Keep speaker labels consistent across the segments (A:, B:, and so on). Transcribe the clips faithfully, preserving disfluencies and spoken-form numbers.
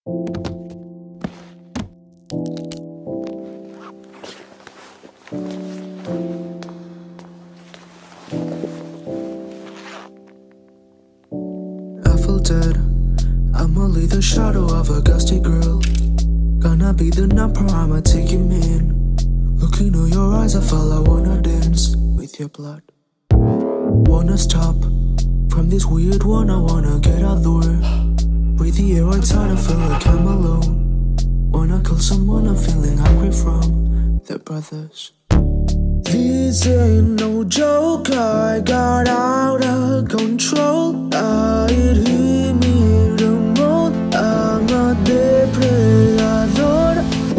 A: I feel dead. I'm only the shadow of a gusty girl. Gonna be the number, I'ma take you in. Looking into your eyes, I feel I wanna dance with your blood. Wanna stop from this weird one, I wanna get out there. Breathe the air outside, I feel like I'm alone. Wanna kill someone, I'm feeling hungry from their brothers. This ain't no joke, I got out of control. I hit me the most, I'm a depredador.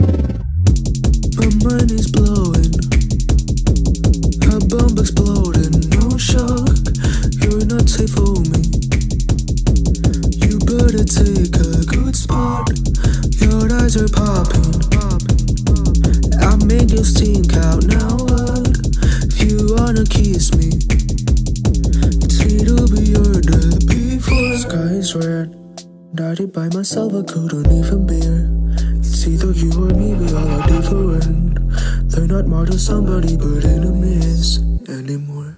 A: My mind is blowing, a bomb exploding, no shock. You're not safe for me. You better take a good spot. Your eyes are popping. I make you stink out now. What? If you wanna kiss me, it'll be your death before. Sky is red. Died it by myself, I couldn't even bear. It's either you or me, we all are different. They're not more to somebody but enemies anymore.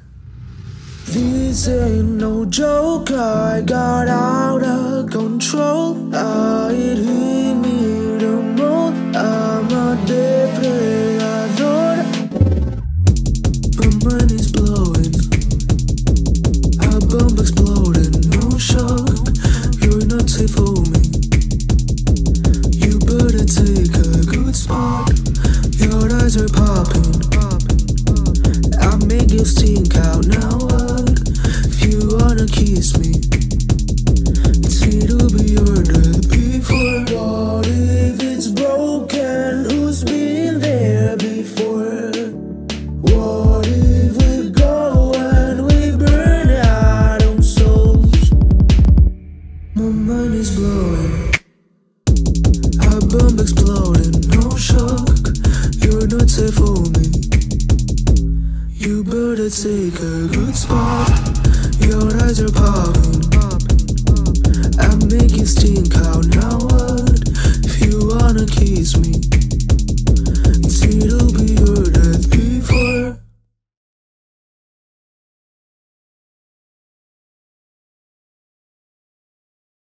A: This ain't no joke, I got out of control. I hit me the most, I'm a depredador. My mind is blowing, a bomb exploding, no shock. You're not safe for me. You better take a good spot. Your eyes are popping. I make you stink out now. What? If you wanna kiss me, it'll be your death before. What if it's broken? Who's been there before? What if we go and we burn out our souls? My mind is blowing, a bomb exploding, no shock. You're not safe for me. You better take a good spot. Your eyes are popping. I make you stink out now. What? If you wanna kiss me, it'll be your